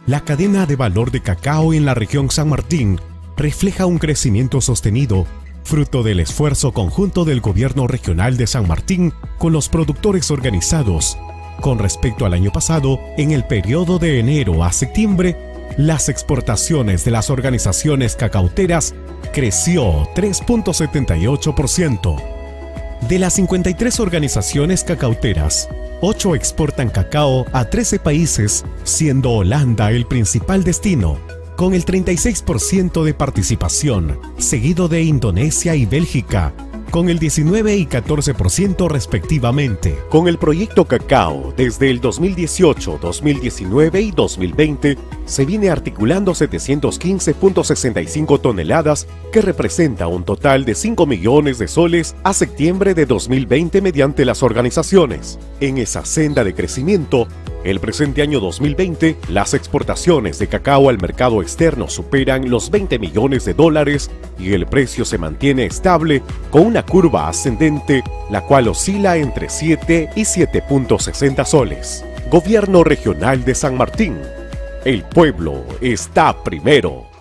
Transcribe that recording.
La cadena de valor de cacao en la región San Martín refleja un crecimiento sostenido, fruto del esfuerzo conjunto del gobierno regional de San Martín con los productores organizados. Con respecto al año pasado, en el periodo de enero a septiembre, las exportaciones de las organizaciones cacauteras creció 3.78%. De las 53 organizaciones cacauteras, 8 exportan cacao a 13 países, siendo Holanda el principal destino, con el 36% de participación, seguido de Indonesia y Bélgica, con el 19 y 14% respectivamente. Con el proyecto Cacao, desde el 2018, 2019 y 2020, se viene articulando 715.65 toneladas, que representa un total de 5 millones de soles a septiembre de 2020 mediante las organizaciones. En esa senda de crecimiento, el presente año 2020, las exportaciones de cacao al mercado externo superan los 20 millones de dólares y el precio se mantiene estable con una curva ascendente, la cual oscila entre 7 y 7.60 soles. Gobierno Regional de San Martín. El pueblo está primero.